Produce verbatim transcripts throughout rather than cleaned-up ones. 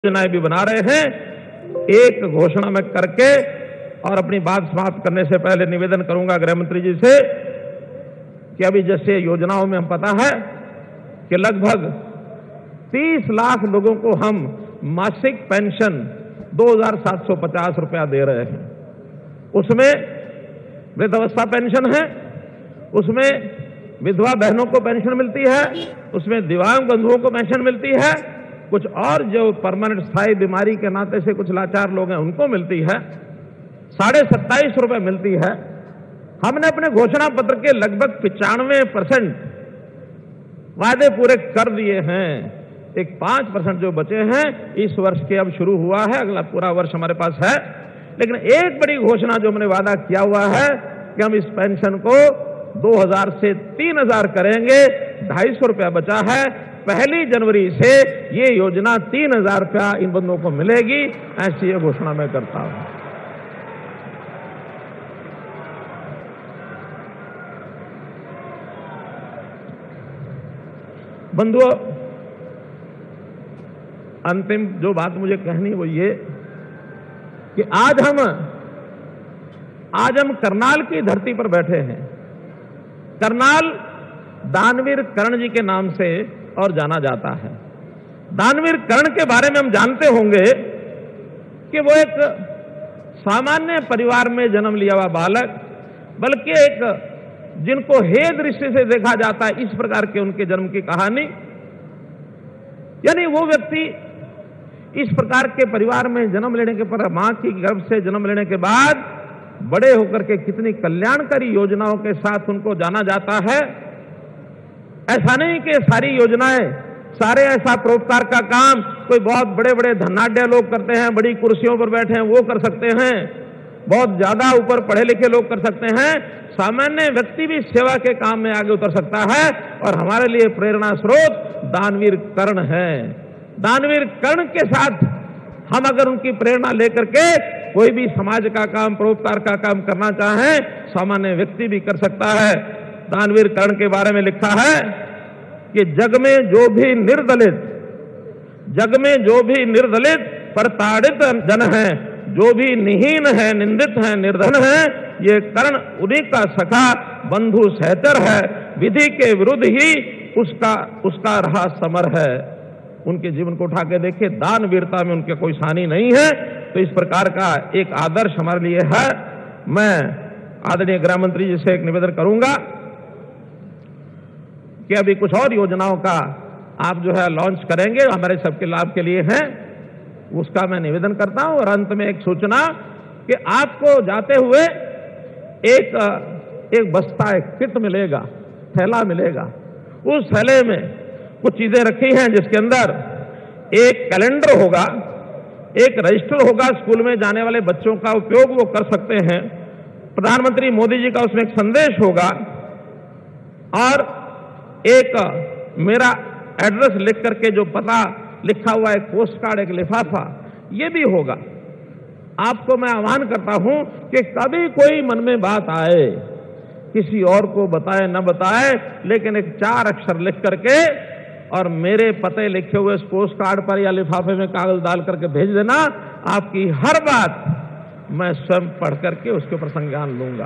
योजनाएं भी बना रहे हैं। एक घोषणा में करके और अपनी बात समाप्त करने से पहले निवेदन करूंगा गृह मंत्री जी से कि अभी जैसे योजनाओं में हम पता है कि लगभग तीस लाख लोगों को हम मासिक पेंशन दो हजार सात सौ पचास रुपया दे रहे हैं। उसमें वृद्धावस्था पेंशन है, उसमें विधवा बहनों को पेंशन मिलती है, उसमें दिव्यांग बंधुओं को पेंशन मिलती है, कुछ और जो परमानेंट स्थायी बीमारी के नाते से कुछ लाचार लोग हैं उनको मिलती है, साढ़े सत्ताईस रुपए मिलती है। हमने अपने घोषणा पत्र के लगभग पिचानवे परसेंट वादे पूरे कर दिए हैं। एक पांच परसेंट जो बचे हैं इस वर्ष के अब शुरू हुआ है, अगला पूरा वर्ष हमारे पास है। लेकिन एक बड़ी घोषणा जो हमने वादा किया हुआ है कि हम इस पेंशन को दो हजार से तीन हजार करेंगे। ढाई सौ रुपया बचा है। पहली जनवरी से ये योजना तीन हजार रुपया इन बंदों को मिलेगी, ऐसी ये घोषणा मैं करता हूं। बंधुओं, अंतिम जो बात मुझे कहनी वो ये कि आज हम आज हम करनाल की धरती पर बैठे हैं। करनाल दानवीर कर्ण जी के नाम से और जाना जाता है। दानवीर कर्ण के बारे में हम जानते होंगे कि वो एक सामान्य परिवार में जन्म लिया हुआ बालक, बल्कि एक जिनको हे दृष्टि से देखा जाता है, इस प्रकार के उनके जन्म की कहानी। यानी वो व्यक्ति इस प्रकार के परिवार में जन्म लेने के पर मां की गर्भ से जन्म लेने के बाद बड़े होकर के कितनी कल्याणकारी योजनाओं के साथ उनको जाना जाता है। ऐसा नहीं कि सारी योजनाएं, सारे ऐसा परोपकार का काम कोई बहुत बड़े बड़े धनाढ्य लोग करते हैं, बड़ी कुर्सियों पर बैठे हैं वो कर सकते हैं, बहुत ज्यादा ऊपर पढ़े लिखे लोग कर सकते हैं। सामान्य व्यक्ति भी सेवा के काम में आगे उतर सकता है। और हमारे लिए प्रेरणा स्रोत दानवीर कर्ण है। दानवीर कर्ण के साथ हम अगर उनकी प्रेरणा लेकर के कोई भी समाज का काम, परोपकार का काम करना चाहें, सामान्य व्यक्ति भी कर सकता है। दानवीर कर्ण के बारे में लिखा है कि जग में जो भी निर्दलित जग में जो भी निर्दलित प्रताड़ित जन है, जो भी निहीन है, निंदित है, निर्धन है, ये कर्ण उन्हीं का सखा बंधु सहचर है। विधि के विरुद्ध ही उसका उसका रहा समर है। उनके जीवन को उठा के देखिए, दान वीरता में उनके कोई सानी नहीं है। तो इस प्रकार का एक आदर्श हमारे लिए है। मैं आदरणीय गृह मंत्री जी से एक निवेदन करूंगा कि अभी कुछ और योजनाओं का आप जो है लॉन्च करेंगे, हमारे सबके लाभ के लिए हैं, उसका मैं निवेदन करता हूं। और अंत में एक सूचना कि आपको जाते हुए एक एक बस्ता, एक किट मिलेगा, थैला मिलेगा। उस थैले में कुछ चीजें रखी हैं जिसके अंदर एक कैलेंडर होगा, एक रजिस्टर होगा, स्कूल में जाने वाले बच्चों का उपयोग वो कर सकते हैं। प्रधानमंत्री मोदी जी का उसमें एक संदेश होगा और एक मेरा एड्रेस लिख करके जो पता लिखा हुआ एक पोस्ट कार्ड, एक लिफाफा, ये भी होगा। आपको मैं आह्वान करता हूं कि कभी कोई मन में बात आए, किसी और को बताए न बताए, लेकिन एक चार अक्षर लिख करके और मेरे पते लिखे हुए इस पोस्ट कार्ड पर या लिफाफे में कागज डाल करके भेज देना। आपकी हर बात मैं स्वयं पढ़ करके उसके ऊपर संज्ञान लूंगा।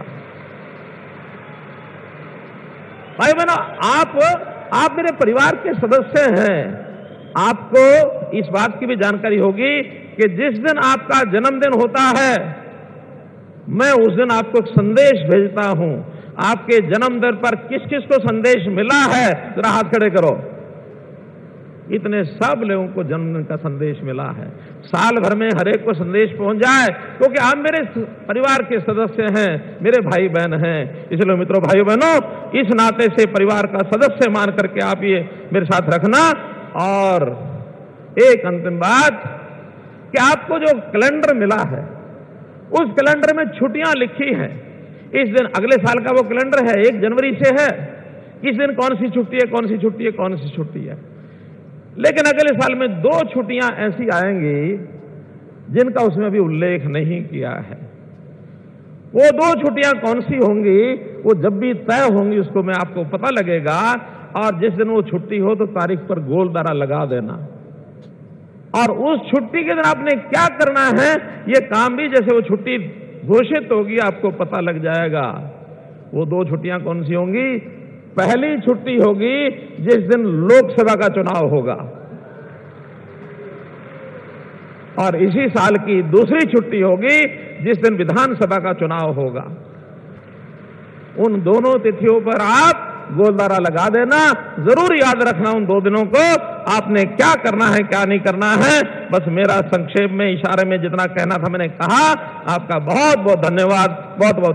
भाई बहनों, आप आप मेरे परिवार के सदस्य हैं। आपको इस बात की भी जानकारी होगी कि जिस दिन आपका जन्मदिन होता है, मैं उस दिन आपको एक संदेश भेजता हूं। आपके जन्मदिन पर किस किस को संदेश मिला है, जरा हाथ खड़े करो। इतने सब लोगों को जन्मदिन का संदेश मिला है। साल भर में हर एक को संदेश पहुंच जाए, क्योंकि आप मेरे परिवार के सदस्य हैं, मेरे भाई बहन हैं। इसलिए मित्रों, भाइयों बहनों, इस नाते से परिवार का सदस्य मान करके आप ये मेरे साथ रखना। और एक अंतिम बात कि आपको जो कैलेंडर मिला है, उस कैलेंडर में छुट्टियां लिखी हैं। इस दिन अगले साल का वो कैलेंडर है, एक जनवरी से है। इस दिन कौन सी छुट्टी है, कौन सी छुट्टी है, कौन सी छुट्टी है। लेकिन अगले साल में दो छुट्टियां ऐसी आएंगी जिनका उसमें अभी उल्लेख नहीं किया है। वो दो छुट्टियां कौन सी होंगी, वो जब भी तय होंगी उसको मैं आपको पता लगेगा। और जिस दिन वो छुट्टी हो तो तारीख पर गोल दारा लगा देना। और उस छुट्टी के दिन आपने क्या करना है, ये काम भी जैसे वो छुट्टी घोषित होगी आपको पता लग जाएगा। वो दो छुट्टियां कौन सी होंगी? पहली छुट्टी होगी जिस दिन लोकसभा का चुनाव होगा, और इसी साल की दूसरी छुट्टी होगी जिस दिन विधानसभा का चुनाव होगा। उन दोनों तिथियों पर आप गोलदारा लगा देना। जरूर याद रखना उन दो दिनों को आपने क्या करना है, क्या नहीं करना है। बस मेरा संक्षेप में, इशारे में जितना कहना था मैंने कहा। आपका बहुत बहुत धन्यवाद। बहुत बहुत